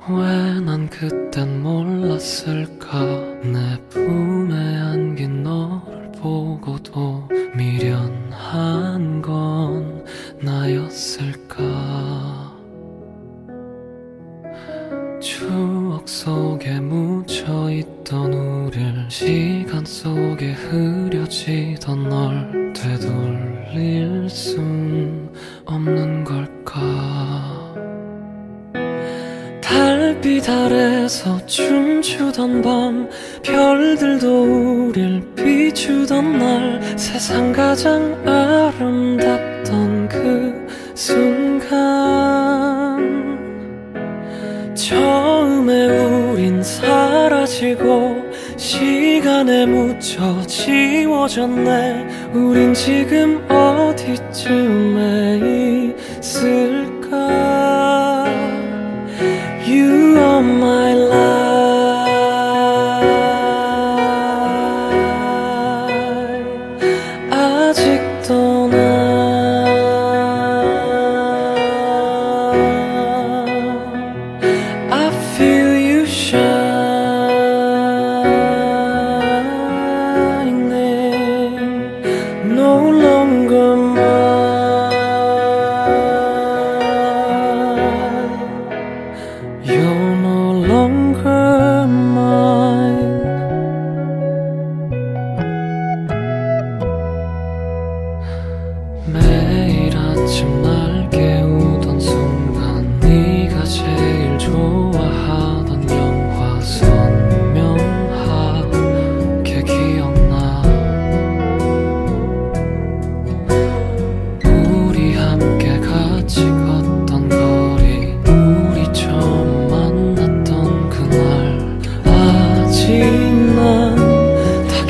왜 난 그땐 몰랐을까. 내 품에 안긴 너를 보고도 미련한 건 나였을까. 추억 속에 묻혀있던 우릴 시간 속에 흐려지던 널 되돌릴 순 없는 걸까. 달빛 아래서 춤추던 밤 별들도 우릴 비추던 날 세상 가장 아름답던 그 순간 처음에 우린 사라지고 시간에 묻혀 지워졌네. 우린 지금 어디쯤에 있을까. You are my life. 아직도 난 I feel you shining. No longer mine. You're no longer mine. 매일 아침 날 깨우던 순간 네가 제일 좋아하던 영화 선명하게 기억나. 우리 함께 같이 걷던 거리, 우리 처음 만났던 그날 아직 난 다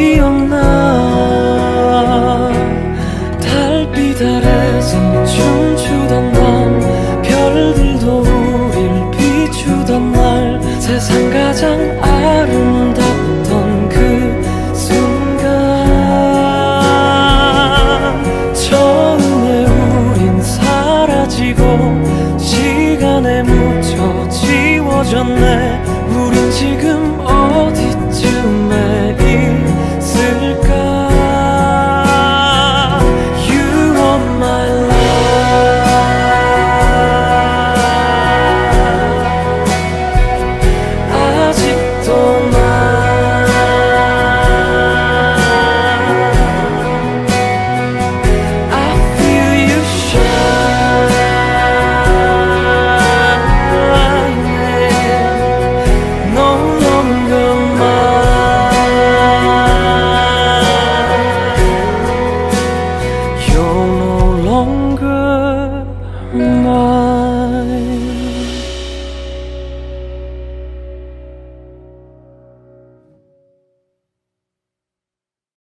기억나. 달빛 아래서 춤추던 밤 별들도 우릴 비추던 날 세상 가장 아름답던 그 순간 처음에 우린 사라지고 시간에 묻혀 지워졌네. 우린 지금 어디쯤